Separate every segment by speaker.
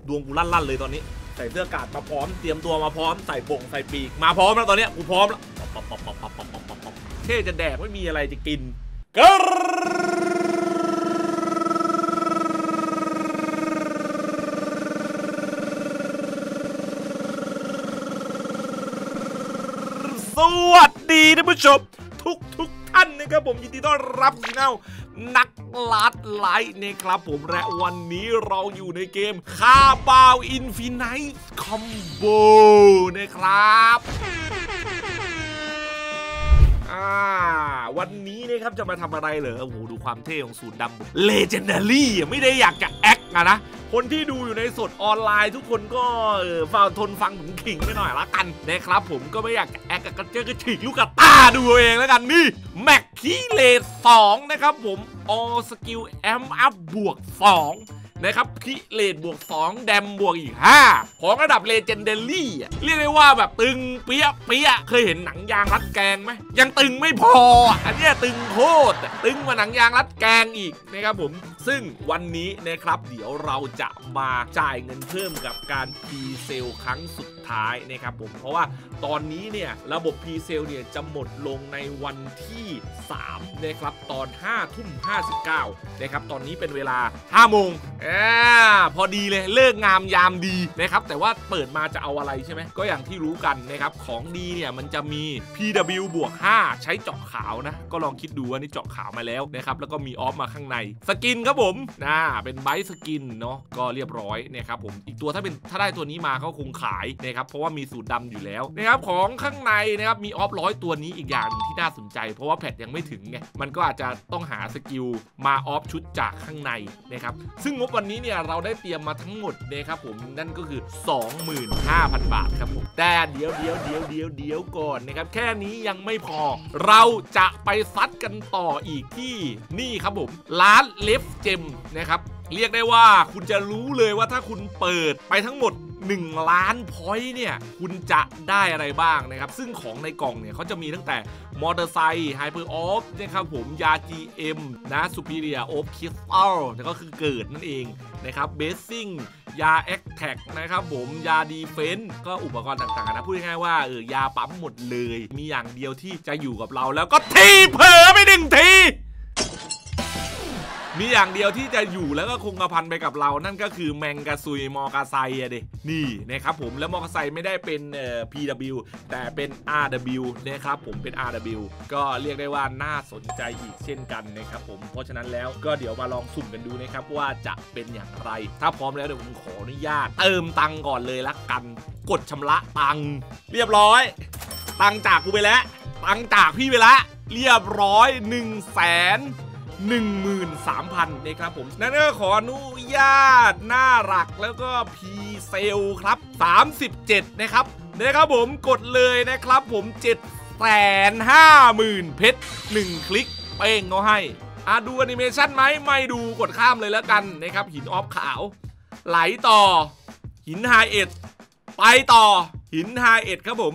Speaker 1: ดวงกูลั่นเลยตอนนี้ใส่เสื้อกาดมาพร้อมเตรียมตัวมาพร้อมใส่บ่งใส่ปีกมาพร้อมแล้วตอนนี้กูพร้อมแล้วเท่จะแดกไม่มีอะไรจะกินสวัสดีท่านผู้ชมทุกท่านนะครับผมยินดีต้อนรับสู่ช่องนักลัดไลท์นะครับผมและวันนี้เราอยู่ในเกมคาบาวอินฟินิตคอมโบนะครับวันนี้นะครับจะมาทำอะไรเหรอโอ้โหดูความเท่ของสูตรดำเลเจนดารี่ไม่ได้อยากจะแอคนะคนที่ดูอยู่ในสดออนไลน์ทุกคนก็ฟังทนฟังถึงขิงไปหน่อยละกันนะครับผมก็ไม่อยากจะแอคก็เจอก็ฉีกลูกกระตาดูเองแล้วกันนี่แม็กคีเลต2นะครับผมออสกิลแอมอัพบวก2นะครับคิเลตบวก2แดมบวกอีก5ของระดับเลเจนเดอรี่เรียกได้ว่าแบบตึงเปี้ยเคยเห็นหนังยางรัดแกงไหมยังตึงไม่พออันนี้ตึงโคตรตึงกว่าหนังยางรัดแกงอีกนะครับผมซึ่งวันนี้นะครับเดี๋ยวเราจะมาจ่ายเงินเพิ่มกับการพรีเซลครั้งสุดท้ายนะครับผมเพราะว่าตอนนี้เนี่ยระบบพรีเซลเนี่ยจะหมดลงในวันที่3นะครับตอน 5:59 นะครับตอนนี้เป็นเวลา 5 โมงพอดีเลยเลิกงามยามดีนะครับแต่ว่าเปิดมาจะเอาอะไรใช่ไหมก็อย่างที่รู้กันนะครับของดีเนี่ยมันจะมี PW บวก5ใช้เจาะขาวนะก็ลองคิดดูว่านี่เจาะขาวมาแล้วนะครับแล้วก็มีออฟมาข้างในสกินครับผมเป็นไบต์สกินเนาะก็เรียบร้อยนะครับผมอีกตัวถ้าได้ตัวนี้มาเขาคงขายนะครับเพราะว่ามีสูตรดำอยู่แล้วนะครับของข้างในนะครับมีออฟ100ตัวนี้อีกอย่างที่น่าสนใจเพราะว่าแพทยังไม่ถึงไงมันก็อาจจะต้องหาสกิลมาออฟชุดจากข้างในนะครับซึ่งงบวันนี้เนี่ยเราได้เตรียมมาทั้งหมดนะครับผมนั่นก็คือ 25,000 บาทครับผมแต่เดี๋ยวก่อนนะครับแค่นี้ยังไม่พอเราจะไปซัดกันต่ออีกที่นี่ครับผมร้านเลฟเจมนะครับเรียกได้ว่าคุณจะรู้เลยว่าถ้าคุณเปิดไปทั้งหมด1 ล้านพอยต์เนี่ยคุณจะได้อะไรบ้างนะครับซึ่งของในกล่องเนี่ยเขาจะมีตั้งแต่มอเตอร์ไซค์ไฮเปอร์ออฟนะครับผมยา GM นะซูเปอร์เรียโอฟคริสตัลแล้วก็คือเกิดนั่นเองนะครับเบสซิ่งยาแอคแท็กนะครับผมยาดีเฟนส์ก็อุปกรณ์ต่างๆนะพูดง่ายๆว่ายาปั๊มหมดเลยมีอย่างเดียวที่จะอยู่กับเราแล้วก็ทีเผลอไป1 ทีมีอย่างเดียวที่จะอยู่แล้วก็คงกระพันไปกับเรานั่นก็คือแมงกะซุยมอกาไซอะดินี่นะครับผมแล้วมอกาไซไม่ได้เป็นPW แต่เป็น RW นะครับผมเป็น RW ก็เรียกได้ว่าน่าสนใจอีกเช่นกันนะครับผมเพราะฉะนั้นแล้วก็เดี๋ยวมาลองสุ่มกันดูนะครับว่าจะเป็นอย่างไรถ้าพร้อมแล้วเดี๋ยวผมขออนุญาตเติมตังก่อนเลยละกันกดชำระตังเรียบร้อยตังจากกูไปแล้วตังจากพี่ไปแล้วเรียบร้อย13,000 นะครับผมนั่นก็ขออนุญาตหน้าหลักแล้วก็พีเซลครับ37นะครับผมกดเลยนะครับผม 750,000 เพชร1 คลิกเป้งเขาให้ดูแอนิเมชันไหมไม่ดูกดข้ามเลยแล้วกันนะครับหินออฟขาวไหลต่อหินไฮเอ็ดไปต่อหินไฮเอ็ดครับผม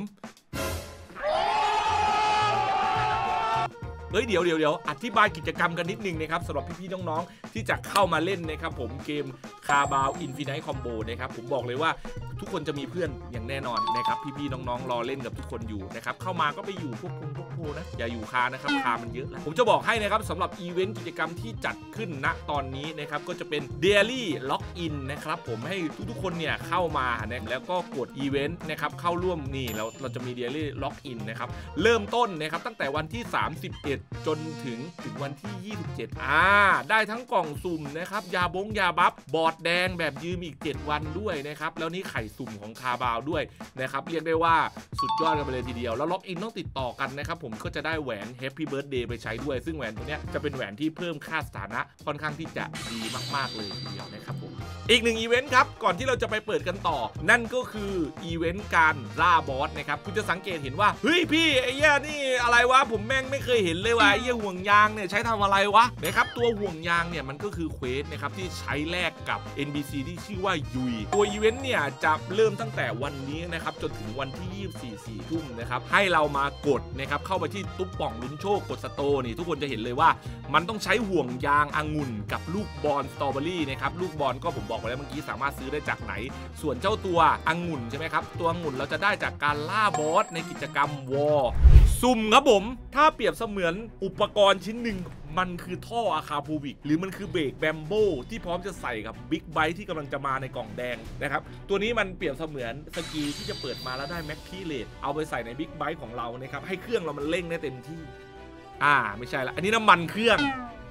Speaker 1: เดี๋ยวอธิบายกิจกรรมกันนิดนึงนะครับสำหรับพี่ๆน้องๆที่จะเข้ามาเล่นนะครับผมเกมคาบาวอินฟินิตคอมโบนะครับผมบอกเลยว่าทุกคนจะมีเพื่อนอย่างแน่นอนนะครับพี่ๆน้องๆรอเล่นกับทุกคนอยู่นะครับเข้ามาก็ไปอยู่พวกโพนะอย่าอยู่คานะครับคามันเยอะแล้วผมจะบอกให้นะครับสำหรับอีเวนต์กิจกรรมที่จัดขึ้นณตอนนี้นะครับก็จะเป็น Daily Login นะครับผมให้ทุกๆคนเนี่ยเข้ามาแล้วก็กดอีเวนต์นะครับเข้าร่วมนี่เราจะมี Daily Login นะครับเริ่มต้นนะครับตั้งแต่วันที่31จนถึงวันที่27ได้ทั้งกล่องสุ่มนะครับยาบัฟบอร์ดแดงแบบยืมอีก7 วันด้วยนะครับแล้วนี่ไข่สุ่มของคาบาวด้วยนะครับเรียกได้ว่าสุดยอดกันไปเลยทีเดียวแล้วล็อกอินต้องติดต่อกันนะครับผมก็จะได้แหวน Happy Birthday ไปใช้ด้วยซึ่งแหวนตัวเนี้ยจะเป็นแหวนที่เพิ่มค่าสถานะค่อนข้างที่จะดีมากๆเลยทีเดียวนะครับผมอีก1อีเวนต์ครับก่อนที่เราจะไปเปิดกันต่อนั่นก็คืออีเวนต์การล่าบอสนะครับคุณจะสังเกตเห็นว่าเฮ้ยพี่ไอ้เหี้ยนี่อะไรวะผมแม่งไม่เคยเห็นเลยว่ะไอ้เหี้ยห่วงยางเนี่ยใช้ทำอะไรวะนะครับตัวห่วงยางเนี่ยมันก็คือเควสนะครับที่ใช้แลกกับ NPC ที่ชื่อว่ายุยตัวอีเวนต์เนี่ยจะเริ่มตั้งแต่วันนี้นะครับจนถึงวันที่24 4 ทุ่มนะครับให้เรามากดนะครับเข้าไปที่ตุ๊บป่องลุ้นโชคกดสโตนี่ทุกคนจะเห็นเลยว่ามันต้องใช้ห่วงยางองุ่นกับลูกบอลสตรอเบอรี่นะครับลูกบอลก็ผมบอกไปแล้วเมื่อกี้สามารถซื้อได้จากไหนส่วนเจ้าตัวองุ่นใช่ไหมครับตัวองุ่นเราจะได้จากการล่าบอสในกิจกรรมวอร์ซุ่มครับผมถ้าเปรียบเสมือนอุปกรณ์ชิ้นหนึ่งมันคือท่ออาคาโพวิกหรือมันคือเบรกแบมโบที่พร้อมจะใส่กับบิ๊กไบค์ที่กำลังจะมาในกล่องแดงนะครับตัวนี้มันเปรียบเสมือนสกีที่จะเปิดมาแล้วได้แม็กคีเลตเอาไปใส่ในบิ๊กไบค์ของเรานะครับให้เครื่องเรามันเร่งได้เต็มที่ไม่ใช่ละอันนี้น้ำมันเครื่อง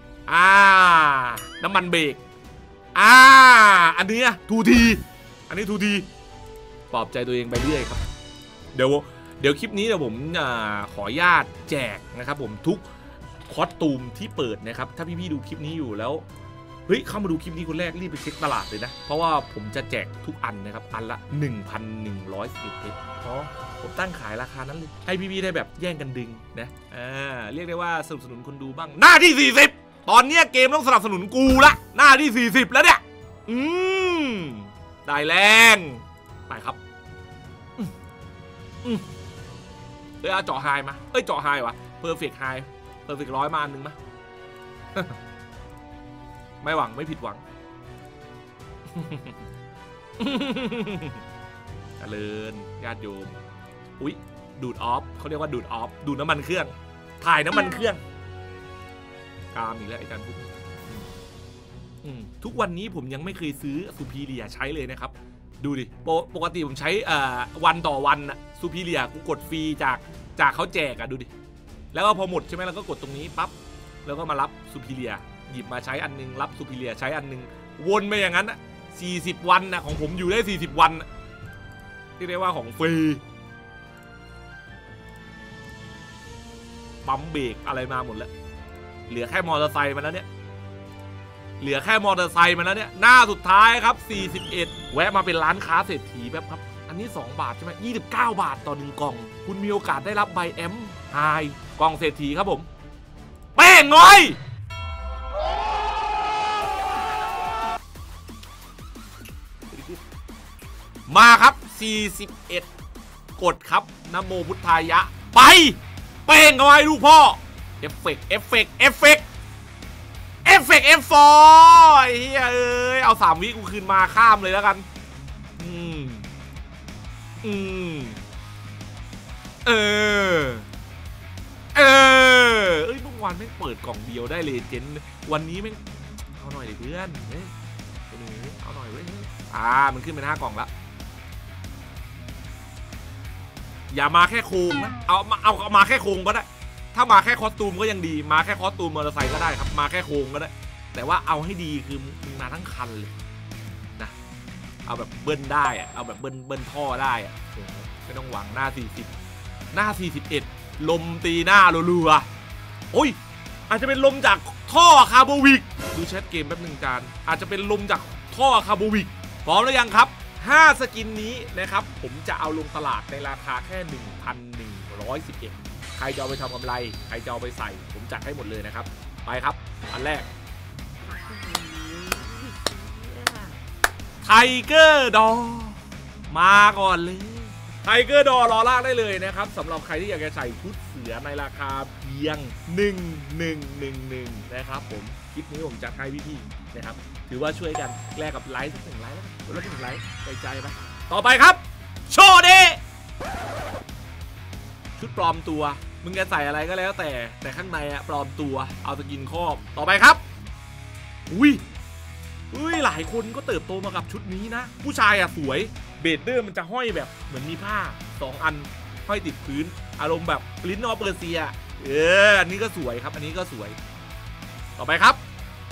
Speaker 1: น้ำมันเบรกอันนี้ทูทีอันนี้ทูทีปลอบใจตัวเองไปเรื่อยครับเดี๋ยวคลิปนี้เดี๋ยวผมขออนุญาตแจกนะครับผมทุกคอสตูมที่เปิดนะครับถ้าพี่ๆดูคลิปนี้อยู่แล้วเฮ้ยเข้ามาดูคลิปนี้คนแรกรีบไปเช็คตลาดเลยนะเพราะว่าผมจะแจกทุกอันนะครับอันละ 1,111 เพชรผมตั้งขายราคานั้นเลยให้พี่ๆได้แบบแย่งกันดึงนะเรียกได้ว่าสนับสนุนคนดูบ้างหน้าที่40ตอนนี้เกมต้องสนับสนุนกูละหน้าที่40แล้วเนี่ยได้แรงไปครับเจาะไฮมาเจาะไฮวะเพอร์เฟกต์ไฮเพอร์เฟกต์100มาอันนึงมะ ไม่หวังไม่ผิดหวัง เจริญญาติโยมอุ๊ยดูดออฟเขาเรียกว่าดูดออฟดูดน้ำมันเครื่องถ่ายน้ำมันเครื่องกามอีกแล้วไอ้การพูดทุกวันนี้ผมยังไม่เคยซื้อซูพีเรียใช้เลยนะครับดูดิปกติผมใช้วันต่อวันอะซูพีเรียกูกดฟรีจากเขาแจกอะดูดิแล้วก็พอหมดใช่ไหมเราก็กดตรงนี้ปั๊บแล้วก็มารับซูพีเรียหยิบมาใช้อันนึงรับซูพีเรียใช้อันนึงวนไปอย่างนั้นอะ40 วันนะของผมอยู่ได้40 วันที่เรียกว่าของฟรีปั๊มเบรกอะไรมาหมดแล้วเหลือแค่มอเตอร์ไซค์มันแล้วเนี่ยหน้าสุดท้ายครับ41แวะมาเป็นร้านค้าเศรษฐีแบบครับอันนี้2 บาทใช่ไหม29 บาทต่อ1กล่องคุณมีโอกาสได้รับใบแอมไฮกล่องเศรษฐีครับผมเป้งง้อยมาครับ41กดครับนะโมพุทธายะไปเป้งเอาไว้ลูกพ่อเอฟเฟกต์F4 ไอ้เหี้ยเอา3 วิกูคืนมาข้ามเลยแล้วกันเมื่อวานแม่งเปิดกล่องเดียวได้เลเจนด์วันนี้แม่งเอาหน่อยดิเพื่อนเอาหน่อยเว้ยมันขึ้นเป็น5 กล่องแล้วอย่ามาแค่โครงนะเอามาแค่โครงก็ได้ถ้ามาแค่คอสตูมก็ยังดีมาแค่คอสตูมมอเตอร์ไซค์ก็ได้ครับมาแค่โครงก็ได้แต่ว่าเอาให้ดีคือมึงมาทั้งคันเลยนะเอาแบบเบิ้ลได้เอาแบบเบิ้ลท่อได้ไม่ต้องหวังหน้า40หน้า41ลมตีหน้ารัวๆโอ้ยอาจจะเป็นลมจากท่อคาร์โบวิกดูแชทเกมแป๊บนึงจานอาจจะเป็นลมจากท่อคาร์โบวิกพร้อมหรือยังครับ5 สกินนี้นะครับผมจะเอาลงตลาดในราคาแค่ 1,111 ใครจะเอาไปทำกำไรใครจะเอาไปใส่ผมจัดให้หมดเลยนะครับไปครับอันแรกไทเกอร์ดอมาก่อนเลยไทเกอร์ดอรอลากได้เลยนะครับสำหรับใครที่อยากจะใส่ชุดเสือในราคาเพียง1111นะครับผมคลิปนี้ผมจัดให้พี่ๆนะครับถือว่าช่วยกันแลกกับไลค์สัก1 ไลค์แล้ว1 ไลค์ใจไปต่อไปครับโชว์ดิชุดปลอมตัวมึงจะใส่อะไรก็แล้วแต่ข้างในปลอมตัวเอาสกินครอบต่อไปครับอุ้ยหลายคนก็เติบโตมากับชุดนี้นะผู้ชายสวยเบดเดอร์มันจะห้อยแบบเหมือนมีผ้า2 อันห้อยติดพื้นอารมณ์แบบลิ้นนอเปอร์เซียอันนี้ก็สวยครับอันนี้ก็สวยต่อไปครับ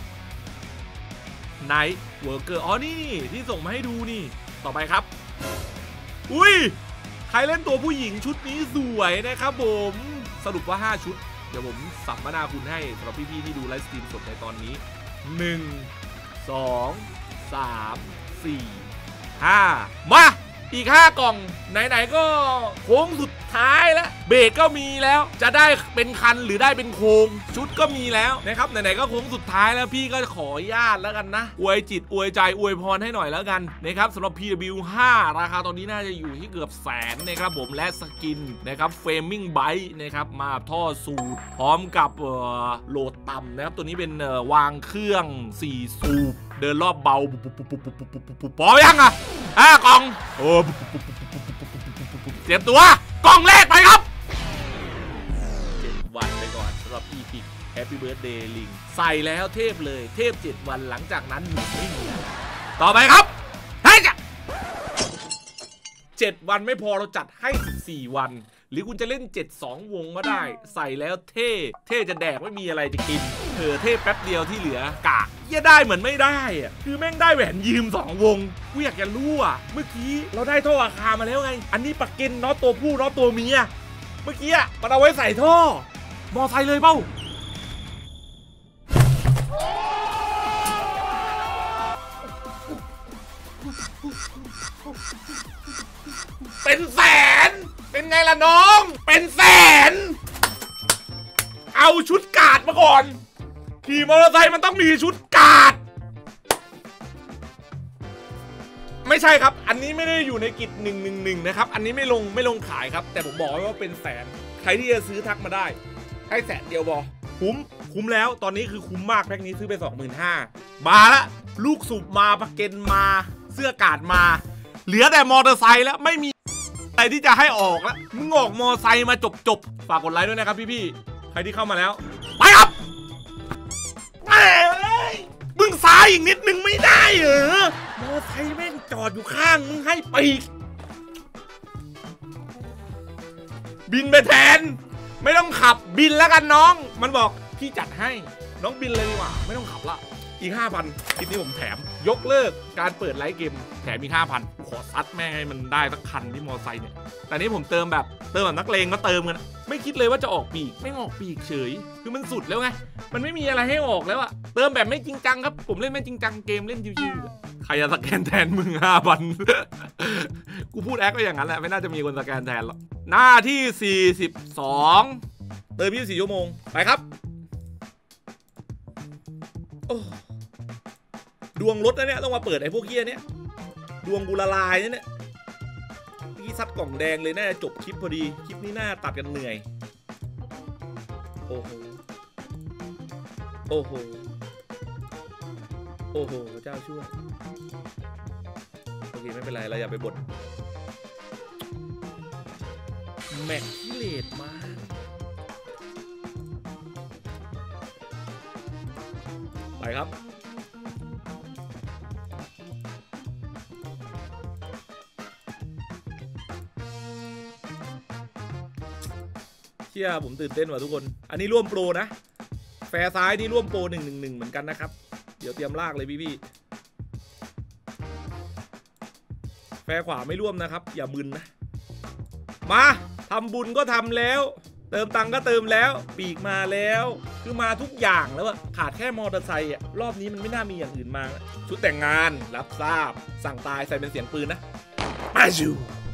Speaker 1: ไนท์เวิร์กเกอร์นี่ที่ส่งมาให้ดูนี่ต่อไปครับอุ้ยใครเล่นตัวผู้หญิงชุดนี้สวยนะครับผมสรุปว่า5 ชุดเดี๋ยวผมสัมมนาคุณให้สำหรับพี่ๆที่ดูไลฟ์สตรีมสดในตอนนี้1 2 3 4 5มาอีก5 กล่องไหนๆก็โค้งสุดท้ายแล้วเบรกก็มีแล้วจะได้เป็นคันหรือได้เป็นโครงชุดก็มีแล้วนะครับไหนๆก็โค้งสุดท้ายแล้วพี่ก็ขออนุญาตแล้วกันนะอวยจิตอวยใจอวยพรให้หน่อยแล้วกันนะครับสำหรับ PW5 ราคาตอนนี้น่าจะอยู่ที่เกือบ100,000นะครับผมและสกินนะครับเฟรมมิ่งไบต์นะครับมาท่อสูตรพร้อมกับโหลดต่ำนะครับตัวนี้เป็นวางเครื่อง4 สูบเดินรอบเบาพอยังอ่ะกล่องโอ้เตรียมตัวกล่องแรกไปครับ7 วันไปก่อนสำหรับอีพิกแฮปปี้เบิร์ธเดย์ลิงใส่แล้วเทพเลยเทพ7 วันหลังจากนั้นหนึ่งไม่มีต่อไปครับให้จ้ะ7 วันไม่พอเราจัดให้14 วันหรือคุณจะเล่น7-2 วงก็ได้ใส่แล้วเท่จะแดกไม่มีอะไรจะกินเท่แป๊บเดียวที่เหลือกะจะได้เหมือนไม่ได้อะคือแม่งได้แหวนยืม2 วงกูอยากจะรู้อ่ะเมื่อกี้เราได้ท่ออาคามาแล้วไงอันนี้ปากเกนน็อตตัวผู้น็อตตัวเมียเมื่อกี้มันเอาไว้ใส่ท่อมอไซค์เลยเป้าเป็นแสนเป็นไงล่ะน้องเป็นแสนเอาชุดกาดมาก่อนขี่มอเตอร์ไซค์มันต้องมีชุดกาดไม่ใช่ครับอันนี้ไม่ได้อยู่ในกิจ111นะครับอันนี้ไม่ลงขายครับแต่ผมบอกว่าเป็นแสนใครที่จะซื้อทักมาได้ให้แสนเดียวบอคุ้มแล้วตอนนี้คือคุ้มมากแพ็คนี้ซื้อไป 25,000 มาละลูกสูบมาปากเกนมาเสื้อกาดมาเหลือแต่มอเตอร์ไซค์แล้วไม่มีอะไรที่จะให้ออกแล้วมึงออกมอไซค์มาจบฝากกดไลค์ด้วยนะครับพี่ๆใครที่เข้ามาแล้วไปครับแม่เลยมึงซ้ายอีกนิดนึงไม่ได้เหรอมอไซค์แม่งจอดอยู่ข้างมึงให้ปีกบินไปแทนไม่ต้องขับบินแล้วกันน้องมันบอกพี่จัดให้น้องบินเลยดีกว่าไม่ต้องขับละอีก 5,000 คลิปนี้ผมแถมยกเลิกการเปิดไลฟ์เกมแถมอีก 5,000 ขอซัดแม่ให้มันได้สักคันที่มอไซค์เนี่ยแต่นี้ผมเติมแบบนักเลงก็เติมกันไม่คิดเลยว่าจะออกปีกไม่ออกปีกเฉยคือมันสุดแล้วไงมันไม่มีอะไรให้ออกแล้วอะเติมแบบไม่จริงจังครับผมเล่นไม่จริงจังเกมเล่นชิวๆใครจะสแกนแทนมึง 5,000 กูพูดแอคก็อย่างนั้นแหละไม่น่าจะมีคนสแกนแทนหรอกหน้าที่42เติม24 ชั่วโมงไปครับดวงรถนะเนี่ยต้องมาเปิดไอ้พวกเหี้ยเนี่ยดวงกูละลายเนี่ยที่ซัดกล่องแดงเลยน่าจะจบคลิปพอดีคลิปนี้น่าตัดกันเหนื่อยโอ้โหโอ้โหโอ้โหเจ้าช่วยโอเคไม่เป็นไรเราอย่าไปบ่นแม็กที่เลดมาไปครับเชี่ยผมตื่นเต้นว่ะทุกคนอันนี้ร่วมโปรนะแฟร์ซ้ายนี่ร่วมโปร111เหมือนกันนะครับเดี๋ยวเตรียมลากเลยพี่แฟร์ขวาไม่ร่วมนะครับอย่ามึนนะมาทำบุญก็ทำแล้วเติมตังก็เติมแล้วปีกมาแล้วคือมาทุกอย่างแล้วอะขาดแค่มอเตอร์ไซค์อะรอบนี้มันไม่น่ามีอย่างอื่นมาชุดแต่งงานรับทราบสั่งตายใส่เป็นเสียงปืนนะมาจู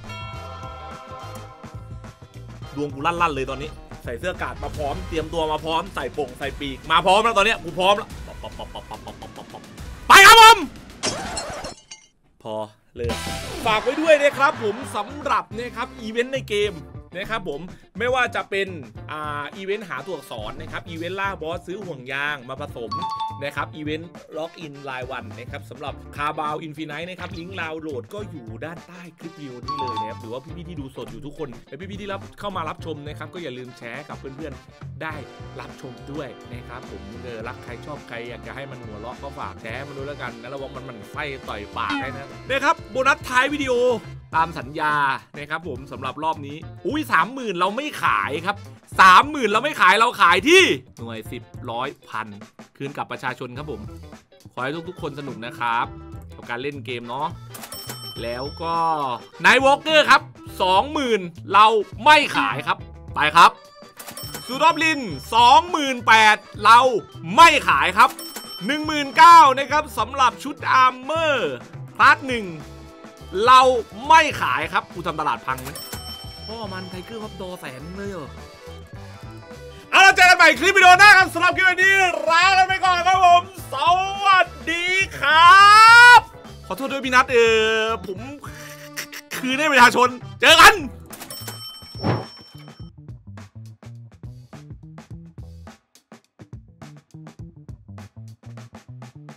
Speaker 1: ดวงกูลั่นเลยตอนนี้ใส่เสื้อกาดมาพร้อมเตรียมตัวมาพร้อมใส่ป่งใส่ปีกมาพร้อมแล้วตอนนี้กูพร้อมแล้วไปครับผมพอเลยฝากไว้ด้วยนะครับผมสำหรับนะครับอีเวนต์ในเกมนะครับผมไม่ว่าจะเป็นอีเวนต์หาตัวอักษรนะครับอีเวนต์ล่าบอสซื้อห่วงยางมาผสมนะครับอีเวนต์ล็อกอินรายวันนะครับสำหรับคาบาวอินฟินิต์นะครับลิงก์ดาวน์โหลดก็อยู่ด้านใต้คลิปวิดีโอนี้เลยนะครับหรือว่าพี่ๆที่ดูสดอยู่ทุกคนและพี่ๆที่เข้ามารับชมนะครับก็อย่าลืมแชร์กับเพื่อนๆได้รับชมด้วยนะครับผมรักใครชอบใครอยากจะให้มันหัวเราะก็ฝากแชร์มาด้วยแล้วกันนะระวังมันไส้ต่อยปากได้นะครับโบนัสท้ายวิดีโอตามสัญญานะครับผมสำหรับรอบนี้อุ้ย 30,000 เราไม่ขายครับ 30,000 เราไม่ขายเราขายที่หน่วย10 100 พันคืนกับประชาชนครับผมขอให้ทุกคนสนุกนะครับกับการเล่นเกมเนาะแล้วก็ไนท์วอล์กเกอร์ครับ 20,000 เราไม่ขายครับไปครับซูดอฟลิน 28,000 เราไม่ขายครับ 19,000 นะครับสำหรับชุดอาร์เมอร์พาร์ท 1เราไม่ขายครับกูทำตลาดพังนะพ่อมันไทเกอร์ครับดอแสนเลยเหรอเอาเราเจอกันใหม่คลิปวิดีโอหน้าครับสำหรับคลิปนี้ลาไปก่อนครับผมสวัสดีครับขอโทษด้วยพี่นัทผมคืนให้ประชาชนเจอกัน